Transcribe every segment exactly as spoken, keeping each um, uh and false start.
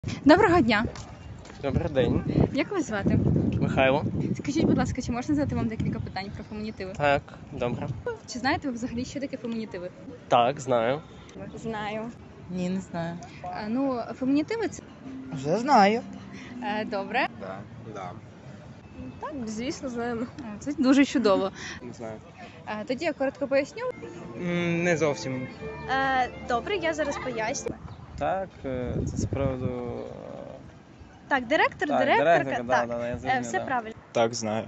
Доброго дня! Добрий день. Як вас звати? Михайло. Скажіть, будь ласка, чи можна задати вам декілька питань про фемінітиви? Так, добре. Чи знаєте ви взагалі, що таке фемінітиви? Так, знаю. Знаю. Ні, не знаю. Е, Ну, фемінітиви це Вже знаю. е, добре. Да, да. Так, звісно, знаємо. Це дуже чудово. Не знаю. Е, Тоді я коротко поясню. Не зовсім. Е, добре, я зараз поясню. Так, е, це з приводу... Так, директор, Так, директорка, директорка, да, так, да, я Е, зрозумів, все да. правильно. Так, знаю.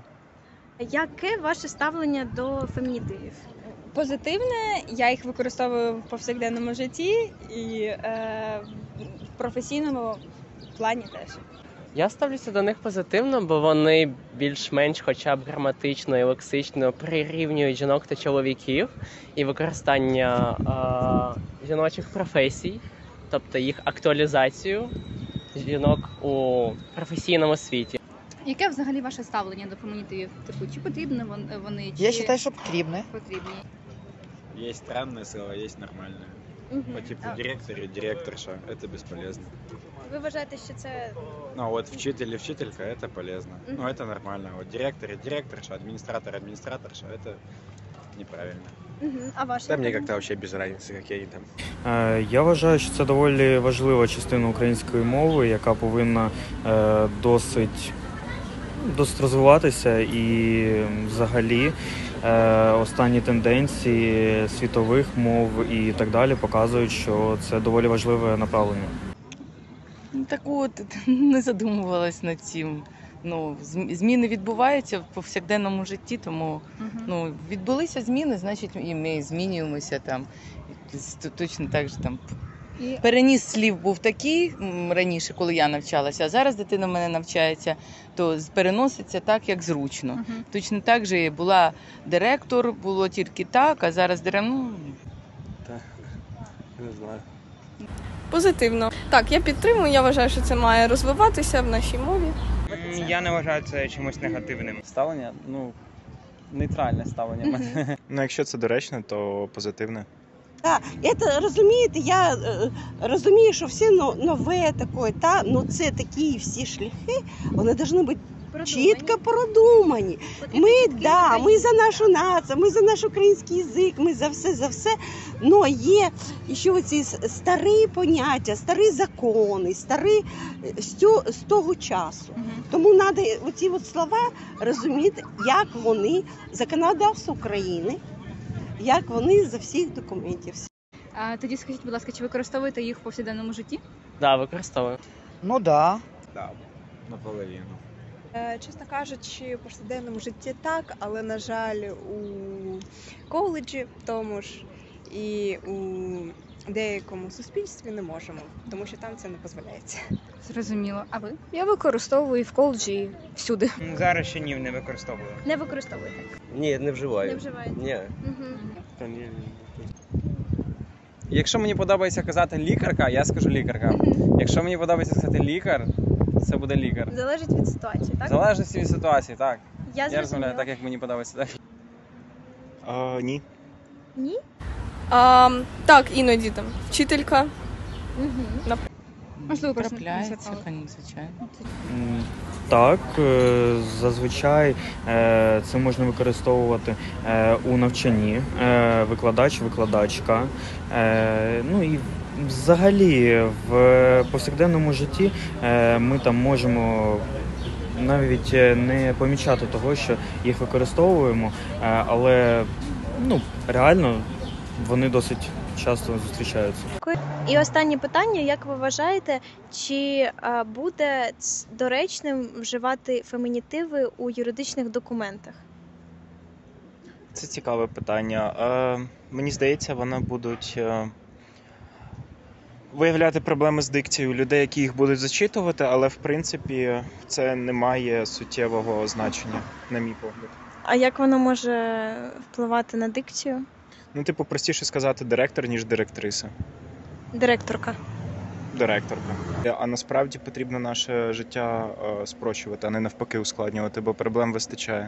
Яке ваше ставлення до фемінітивів? Позитивне, я їх використовую в повсякденному житті і е, в професійному плані теж. Я ставлюся до них позитивно, бо вони більш-менш хоча б граматично і лексично прирівнюють жінок та чоловіків і використання е, жіночих професій, тобто їх актуалізацію жінок у професійному світі. Яке взагалі ваше ставлення до фемінітивів? Типу, чи потрібні вон- вони, чи Я вважаю, що потрібне. потрібні? Есть странные слова, есть нормальные. Угу. По типу директор и директорша, это бесполезно. Ви вважаєте, що це Ну а вот вчитель и вчителька, это полезно. Мгм. Ну это нормально. Вот директор и директорша, администратор и администраторша, это неправильно. угу. А ваше? Да мне ставлення? как-то вообще без разницы, какие они там. Е, Я вважаю, що це доволі важлива частина української мови, яка повинна е, досить, досить розвиватися, і взагалі е, останні тенденції світових мов і так далі показують, що це доволі важливе направлення. Так от, не задумувалась над цим. Ну, зм- зміни відбуваються в повсякденному житті, тому Мгм. ну, відбулися зміни, значить і ми змінюємося там. Т- Точно так же там. І Переніс слів був такий м, раніше, коли я навчалася, а зараз дитина в мене навчається, то з- переноситься так, як зручно. Мгм. Точно так же і була директор, було тільки так, а зараз директор. Ну, Не знаю. Позитивно. Так, я підтримую, я вважаю, що це має розвиватися в нашій мові. Я не вважаю це чимось негативним. Ставлення, ну, нейтральне ставлення. в мене. Ну якщо це доречно, то позитивне. Это, розумієте, я е, розумію, що все но- нове таке, та, ну це такі всі шляхи, вони повинні бути чітко продумані. Ми, да, ми за нашу націю, ми за наш український язик, ми за все, за все. Но є ще оці с- старі поняття, старі закони, старі е, з цього- з того часу. Мгм. Тому треба оці от слова розуміти, як вони, законодавство України, як вони за всіх документів. А тоді скажіть, будь ласка, чи використовуєте їх в повсякденному житті? Да, використовую. ну да. Да, наполовину. Е, Чесно кажучи, в повсякденному житті так, але, на жаль, у коледжі тому ж і у деякому суспільстві не можемо, тому що там це не дозволяється. Зрозуміло. А ви? Я використовую і в коледжі, і всюди. Зараз ще ні, не використовую. Не використовуєте. Ні, не вживаю. Не вживаєте. Ні. Угу. Якщо мені подобається казати лікарка, я скажу лікарка. Якщо мені подобається сказати лікар, це буде лікар. Залежить від ситуації, В так? залежності від ситуації, так. Я Я розмовляю зрозуміла. так, як мені подобається. Так. А, ні. Ні? А, так, іноді там вчителька. Угу. Можливо, просто не Трапляється, звертали. звичайно. М, Так, е, зазвичай е, це можна використовувати е, у навчанні, е, викладач, викладачка. Е, Ну і взагалі в повсякденному житті е, ми там можемо навіть е, не помічати того, що їх використовуємо, е, але ну, реально вони досить часто зустрічаються. І останнє питання: як ви вважаєте, чи а, буде ц- доречним вживати фемінітиви у юридичних документах? Це цікаве питання. Е, мені здається, вони будуть е, виявляти проблеми з дикцією людей, які їх будуть зачитувати, але в принципі це не має суттєвого значення, на мій погляд. А як воно може впливати на дикцію? Ну, типу, простіше сказати директор, ніж директриса. Директорка. Директорка. А насправді потрібно наше життя е, спрощувати, а не навпаки ускладнювати, бо проблем вистачає.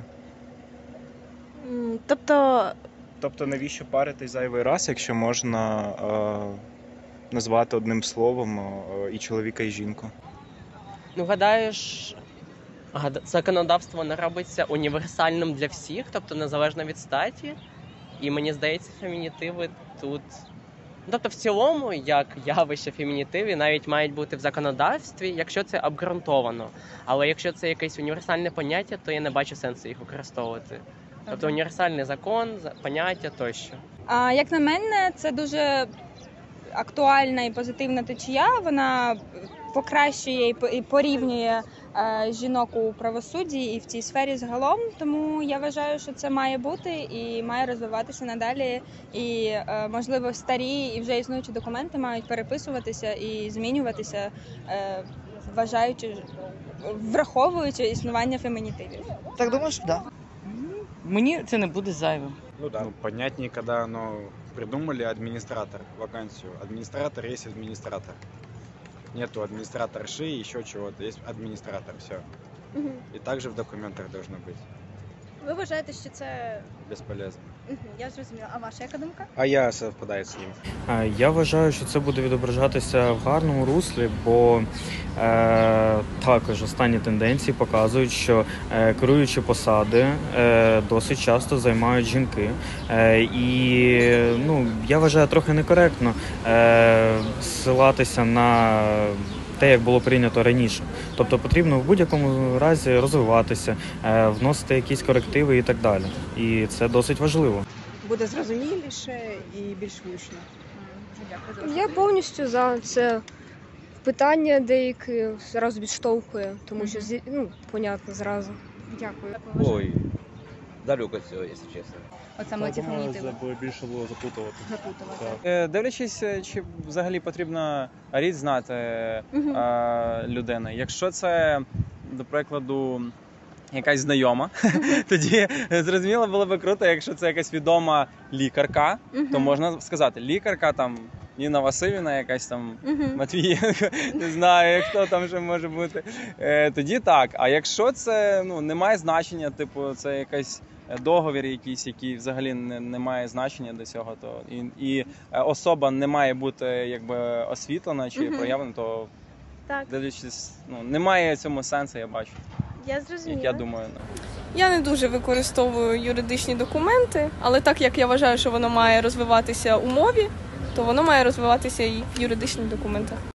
М, Тобто Тобто навіщо паритись зайвий раз, якщо можна е, назвати одним словом е, і чоловіка, і жінку. Ну, гадаєш, гад- законодавство не робиться універсальним для всіх, тобто незалежно від статі. І мені здається, фемінітиви тут. Ну, тобто, в цілому, як явище фемінітиві, навіть мають бути в законодавстві, якщо це обґрунтовано. Але якщо це якесь універсальне поняття, то я не бачу сенсу їх використовувати. Тобто універсальний закон, за- поняття тощо. А як на мене, це дуже актуальна і позитивна течія. Вона покращує і по- і порівнює е, жінок у правосудді і в цій сфері загалом. Тому я вважаю, що це має бути і має розвиватися надалі. І е, можливо старі і вже існуючі документи мають переписуватися і змінюватися, е, вважаючи, враховуючи існування фемінітивів. Так думаєш, так. Да. Мені це не буде зайвим. Ну да. Ну, понятнее, когда ну, придумали администратор, вакансию. Администратор есть администратор. Нету администраторши, еще чего-то. Есть администратор, все. Мгм. И также в документах должно быть. Ви вважаєте, що це Бесполезно. Мгм, я зрозуміла. А ваша яка думка? А я совпадаю с ним. Е, Я вважаю, що це буде відображатися в гарному руслі, бо е, також останні тенденції показують, що е, керуючі посади е, досить часто займають жінки. Е, і ну, я вважаю трохи некоректно е, ссилатися на те, як було прийнято раніше. Тобто потрібно в будь-якому разі розвиватися, е, вносити якісь корективи і так далі. І це досить важливо. Буде зрозуміліше і більш влучно. Дякую. Я повністю за це. Питання деякі зразу відштовхує, тому що зі- ну, понятно зразу. Дякую. Ой, далеко від цього, якщо чесно. От саме ці фемінітиви. Більше було запутувати. Запутувати. Е, Дивлячись, е, чи взагалі потрібно рід знати Мгм. е, людини. Якщо це, до прикладу, якась знайома, тоді зрозуміло було би круто, якщо це якась відома лікарка, Мгм. то можна сказати, лікарка там Ніна Василівна, якась там Мгм. Матвієнко, не знаю, хто там ще може бути. Е, тоді так. А якщо це ну, не має значення, типу, це якась договір якийсь, який взагалі не, не має значення до цього, то і, і е, особа не має бути якби освітлена чи Мгм. проявлена, то Так, дивлячись, ну немає цьому сенсу, я бачу. я зрозуміла. Як я думаю, ну. Я не дуже використовую юридичні документи, але так як я вважаю, що воно має розвиватися у мові, то воно має розвиватися і в юридичних документах.